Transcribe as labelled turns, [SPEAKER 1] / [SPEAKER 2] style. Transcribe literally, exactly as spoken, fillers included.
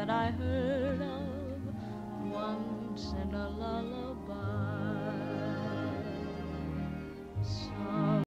[SPEAKER 1] that I heard of once in a lullaby.